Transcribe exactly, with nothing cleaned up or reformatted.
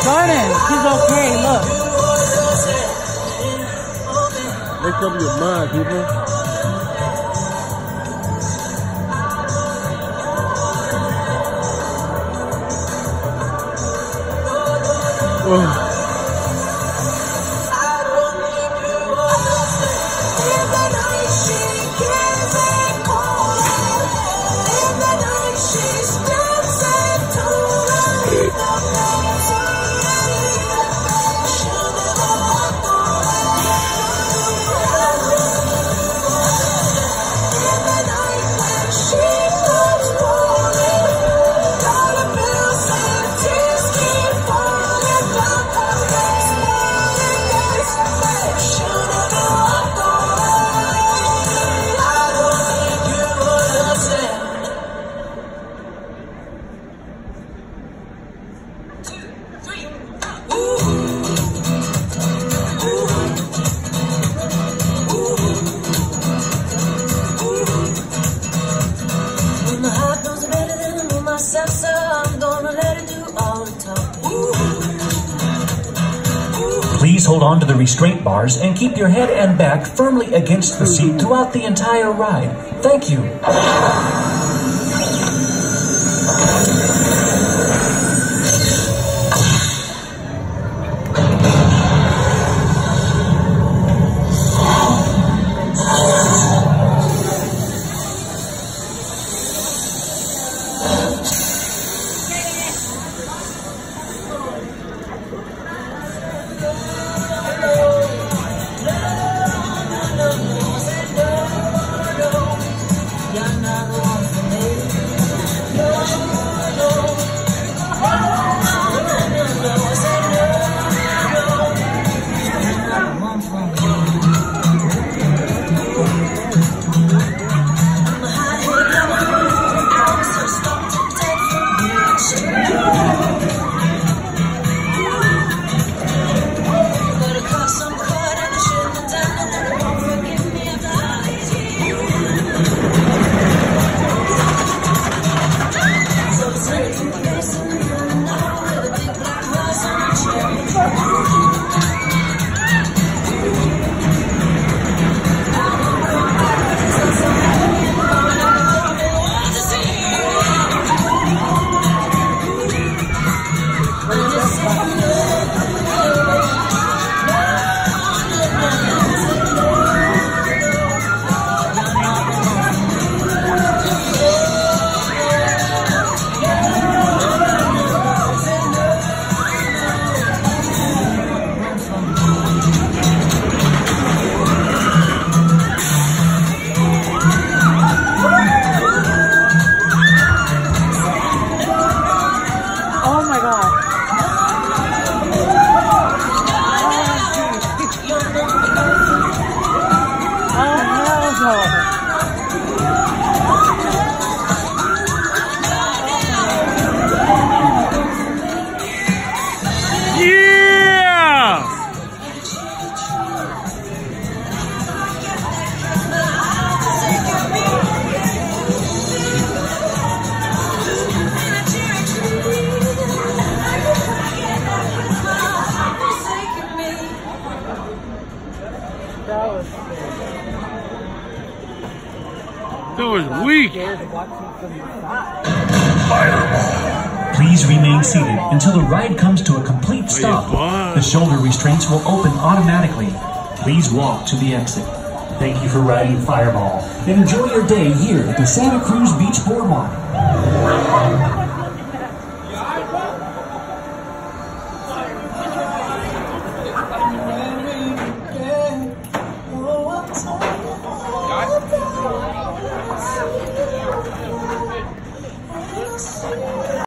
Jordan, she's okay, look. Make up your mind, people. Oh. Please hold on to the restraint bars and keep your head and back firmly against the seat throughout the entire ride. Thank you. That was weak. Fireball. Please remain seated until the ride comes to a complete stop. The shoulder restraints will open automatically. Please walk to the exit. Thank you for riding Fireball and enjoy your day here at the Santa Cruz Beach Boardwalk.